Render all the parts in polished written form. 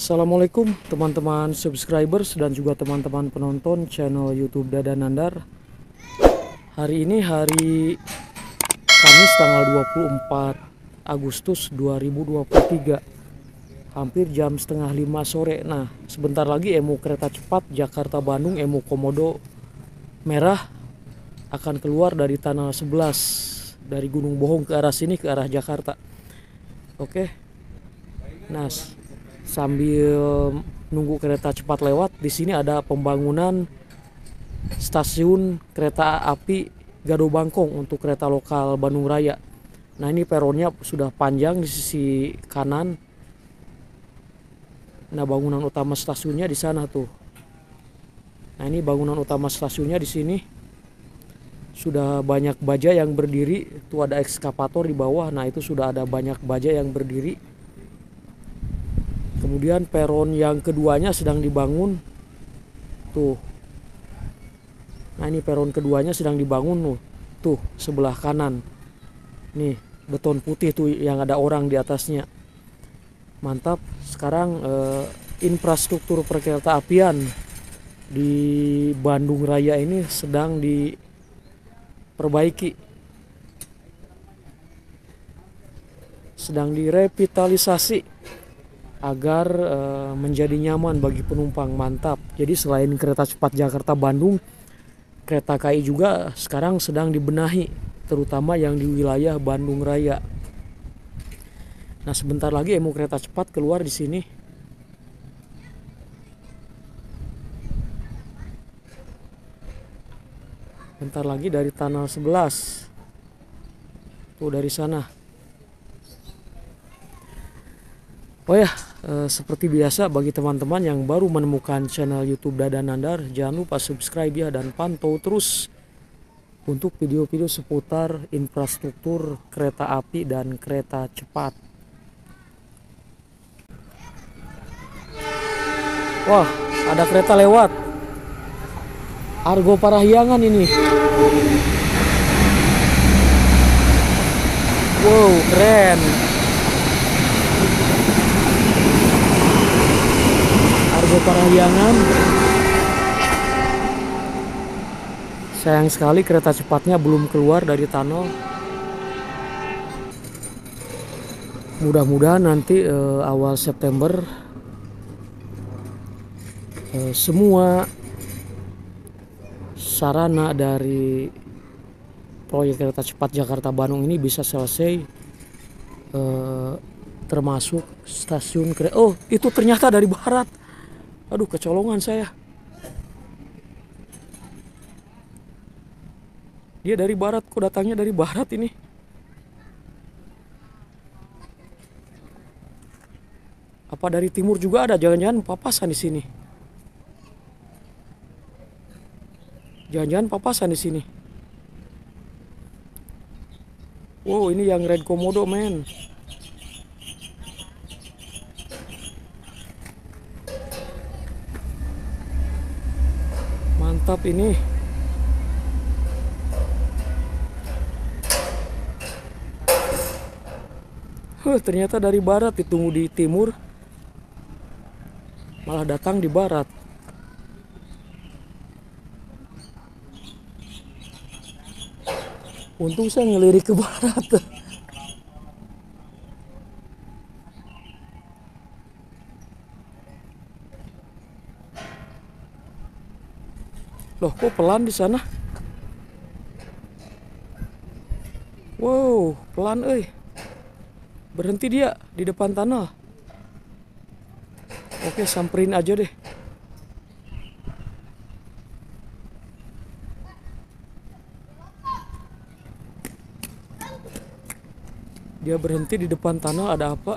Assalamualaikum teman-teman subscribers dan juga teman-teman penonton channel YouTube Dadan Nandar. Hari ini hari Kamis tanggal 24 Agustus 2023. Hampir jam setengah 5 sore. Nah, sebentar lagi emo kereta cepat Jakarta Bandung emo Komodo merah akan keluar dari Tunnel 11 dari Gunung Bohong ke arah sini, ke arah Jakarta. Oke. Nah, sambil nunggu kereta cepat lewat, di sini ada pembangunan stasiun kereta api Gado Bangkong untuk kereta lokal Bandung Raya. Nah, ini peronnya sudah panjang di sisi kanan. Nah, bangunan utama stasiunnya di sana tuh. Nah, ini bangunan utama stasiunnya di sini. Sudah banyak baja yang berdiri. Tuh ada ekskavator di bawah. Nah, itu sudah ada banyak baja yang berdiri. Kemudian peron yang keduanya sedang dibangun. Tuh. Nah, ini peron keduanya sedang dibangun tuh sebelah kanan. Nih, beton putih tuh yang ada orang di atasnya. Mantap. Sekarang infrastruktur perkereta apian di Bandung Raya ini sedang diperbaiki. Sedang direvitalisasi agar menjadi nyaman bagi penumpang. Mantap. Jadi selain kereta cepat Jakarta Bandung, kereta KAI juga sekarang sedang dibenahi, terutama yang di wilayah Bandung Raya. Nah, sebentar lagi emo kereta cepat keluar di sini. Bentar lagi dari Tunnel 11. Tuh dari sana. Oh ya, seperti biasa bagi teman-teman yang baru menemukan channel YouTube Dadan Nandar, jangan lupa subscribe ya dan pantau terus untuk video-video seputar infrastruktur kereta api dan kereta cepat. Wah, ada kereta lewat. Argo Parahyangan ini. Wow, keren. Argo Parahyangan. Sayang sekali kereta cepatnya belum keluar dari tunnel. Mudah-mudahan nanti awal September semua sarana dari proyek kereta cepat Jakarta Bandung ini bisa selesai, termasuk stasiun kereta. Oh, itu ternyata dari barat. Aduh, kecolongan saya. Dia dari barat, kok datangnya dari barat ini. Apa dari timur juga ada? Jangan-jangan papasan di sini. Jangan-jangan papasan di sini. Wow, ini yang Red Komodo, men. Mantap ini. Ternyata dari barat, ditunggu di timur, malah datang di barat. Untung saya ngelirik ke barat. Loh, kok pelan di sana? Wow, pelan euy. Berhenti dia di depan tunnel. Oke, samperin aja deh. Dia berhenti di depan tunnel, ada apa?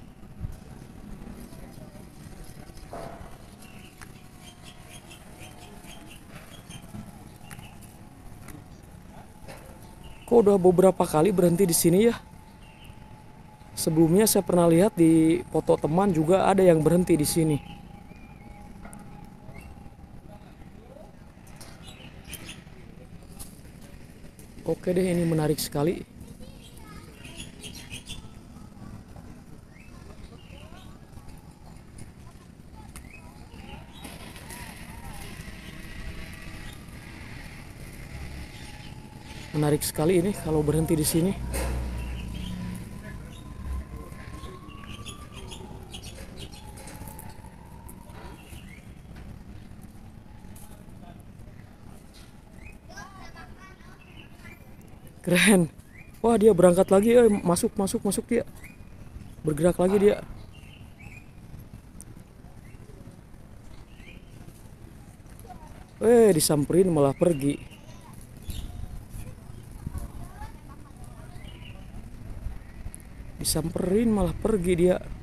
Kok udah beberapa kali berhenti di sini ya? Sebelumnya saya pernah lihat di foto teman juga ada yang berhenti di sini. Oke deh, ini menarik sekali. Menarik sekali ini kalau berhenti di sini. Keren. Wah, dia berangkat lagi, masuk masuk masuk dia. Bergerak lagi dia. Disamperin malah pergi. Disamperin malah pergi dia.